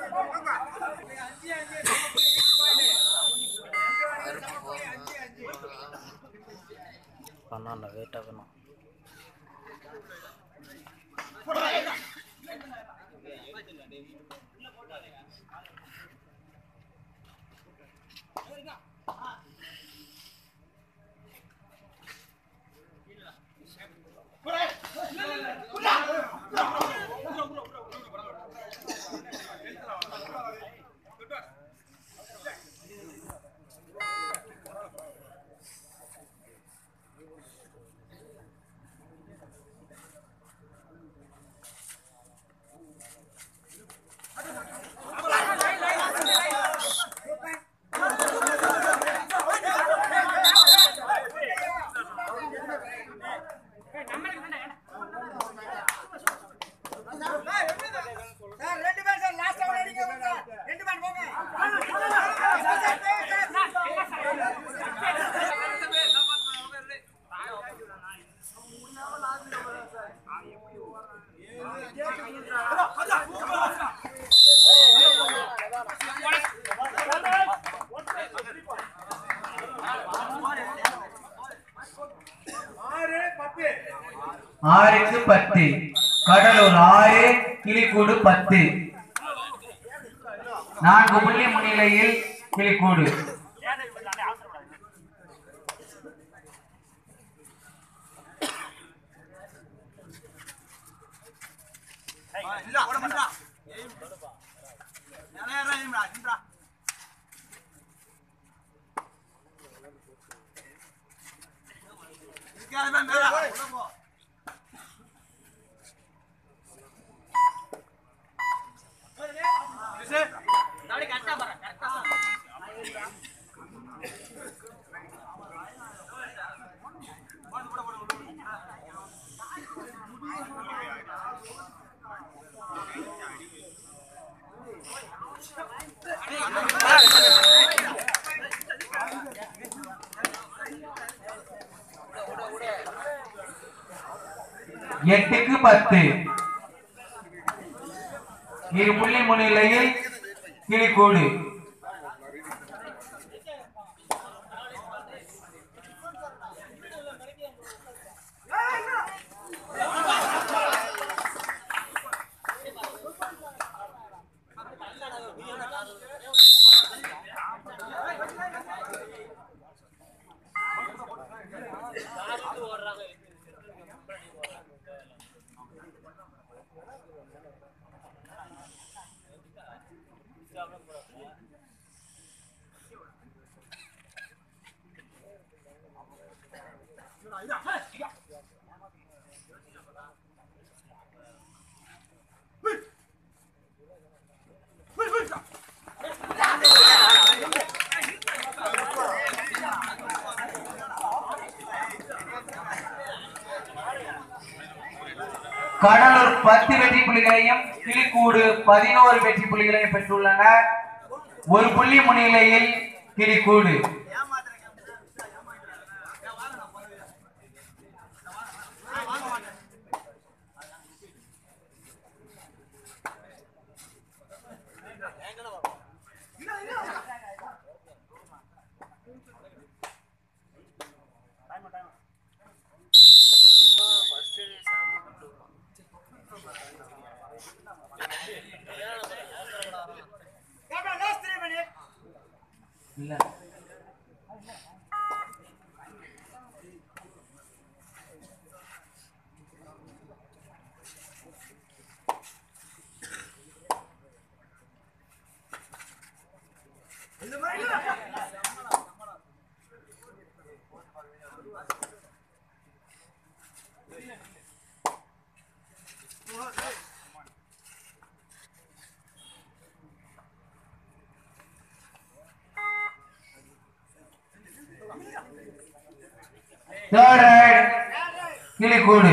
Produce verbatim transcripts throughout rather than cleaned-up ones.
பண்ணாண்ட wait ஆகணும். ஆறுக்கு பத்து. கடலூர் ஆறு, கிளிக்கூடு பத்து. நான்கு புள்ளி முன்னிலையில் கிளிக்கூடு. எட்டுக்கு பத்து. இரு புள்ளி முன்னிலையில் கிளிக்கூடு. கடலூர் பத்து வெற்றி புள்ளிகளையும் கிளிக்கூடு பதினோரு வெற்றி புள்ளிகளையும் பெற்றுள்ளனர். ஒரு புள்ளி முன்னிலையில் கிளிக்கூடு. இல்ல third right கிளிக்கூடு.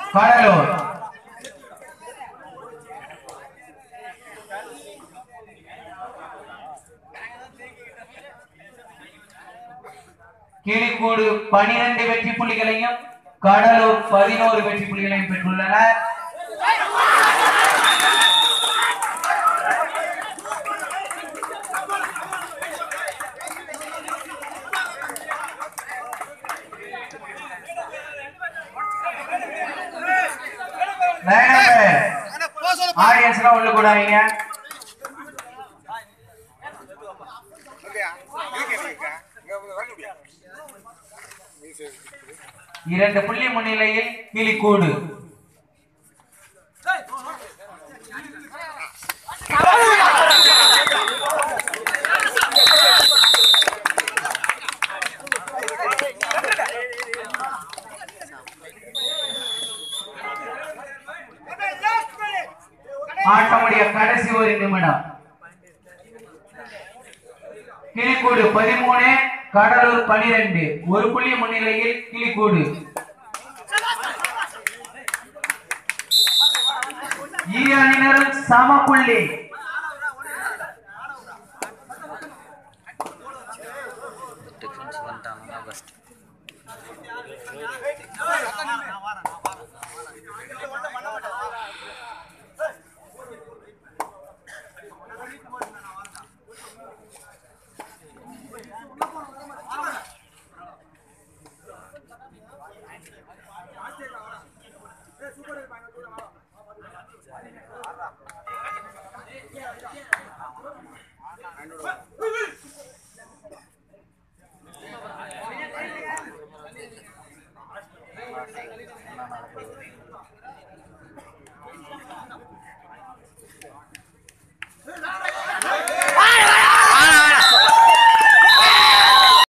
கடலூர். கிளிக்கூடு பனிரெண்டு வெற்றி புள்ளிகளையும் கடலூர் பதினோரு வெற்றி புள்ளிகளையும் பெற்றுள்ளனர். ஆடியன்ஸ் எல்லாம் உள்ள கூடாதீங்க. இரண்டு புள்ளி முன்னிலையில் கிளிக்கூடு. ஆட்டமுடைய கடைசி ஒரு நிமிடம். கிளிக்கூடு பதிமூணு கடலூர் பனிரெண்டு. ஒரு புள்ளி முன்னிலையில் கிளிக்கூடு. இரு அணியினரும் சம புள்ளி. டிஃபென்ஸ் வந்துட்டாங்கன்னா பெஸ்ட். என்ன நடக்குது?